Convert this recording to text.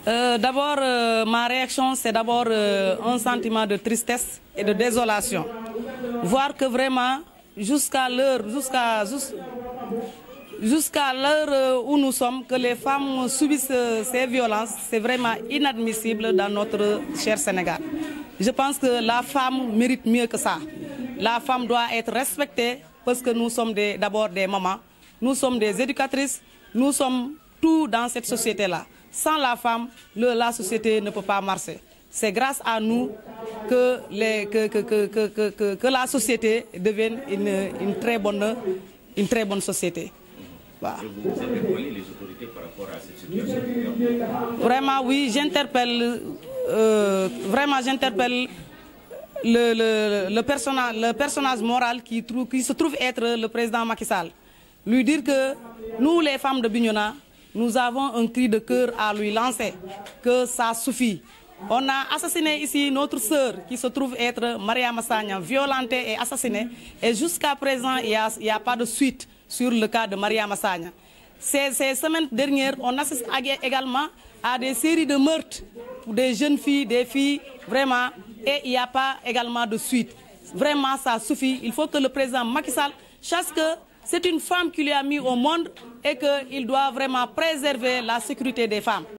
D'abord, ma réaction, c'est d'abord un sentiment de tristesse et de désolation. Voir que vraiment, jusqu'à l'heure où nous sommes, que les femmes subissent ces violences, c'est vraiment inadmissible dans notre cher Sénégal. Je pense que la femme mérite mieux que ça. La femme doit être respectée parce que nous sommes d'abord des mamans, nous sommes des éducatrices, nous sommes tout dans cette société-là. Sans la femme, la société ne peut pas marcher. C'est grâce à nous que la société devienne une très bonne société. Voilà. Vous interpellez les autorités par rapport à cette situation? Vraiment, oui, j'interpelle le personnage moral qui se trouve être le président Macky Sall. Lui dire que nous, les femmes de Bignona, nous avons un cri de cœur à lui lancer, que ça suffit. On a assassiné ici notre sœur qui se trouve être Mariama Sagna, violentée et assassinée. Et jusqu'à présent, il n'y a pas de suite sur le cas de Mariama Sagna. Ces semaines dernières, on assiste également à des séries de meurtres pour des jeunes filles, des filles, vraiment, et il n'y a pas également de suite. Vraiment, ça suffit. Il faut que le président Macky Sall sache que c'est une femme qui lui a mis au monde et qu'il doit vraiment préserver la sécurité des femmes.